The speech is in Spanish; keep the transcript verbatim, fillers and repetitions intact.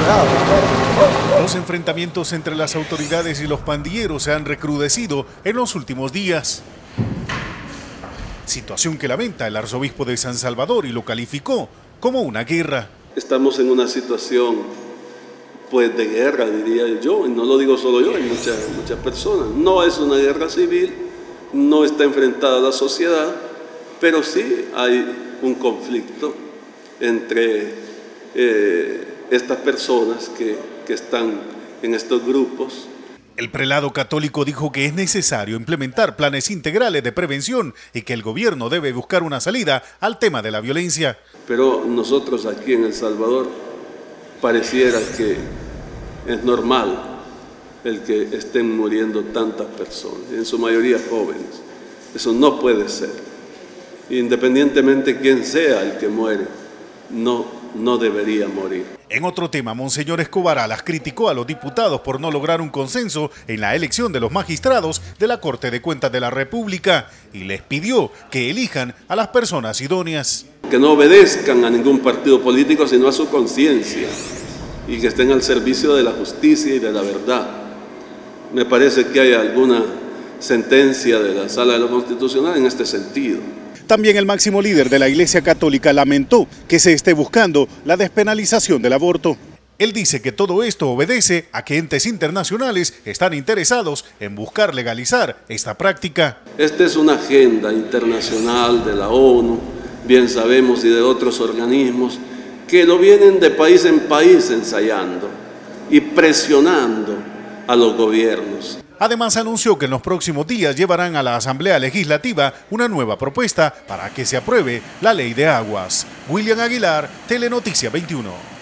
Los enfrentamientos entre las autoridades y los pandilleros se han recrudecido en los últimos días. Situación que lamenta el arzobispo de San Salvador y lo calificó como una guerra. Estamos en una situación pues de guerra, diría yo, y no lo digo solo yo, hay muchas, muchas personas. No es una guerra civil, no está enfrentada la sociedad, pero sí hay un conflicto entre eh, estas personas que, que están en estos grupos. El prelado católico dijo que es necesario implementar planes integrales de prevención y que el gobierno debe buscar una salida al tema de la violencia. Pero nosotros aquí en El Salvador pareciera que es normal el que estén muriendo tantas personas, en su mayoría jóvenes. Eso no puede ser. Independientemente quién sea el que muere, no, no debería morir. En otro tema, Monseñor Escobar Alas criticó a los diputados por no lograr un consenso en la elección de los magistrados de la Corte de Cuentas de la República y les pidió que elijan a las personas idóneas. Que no obedezcan a ningún partido político, sino a su conciencia y que estén al servicio de la justicia y de la verdad. Me parece que hay alguna sentencia de la Sala de lo Constitucional en este sentido. También el máximo líder de la Iglesia Católica lamentó que se esté buscando la despenalización del aborto. Él dice que todo esto obedece a que entes internacionales están interesados en buscar legalizar esta práctica. Esta es una agenda internacional de la ONU, bien sabemos, y de otros organismos que lo vienen de país en país ensayando y presionando a los gobiernos. Además anunció que en los próximos días llevarán a la Asamblea Legislativa una nueva propuesta para que se apruebe la Ley de Aguas. William Aguilar, Telenoticia veintiuno.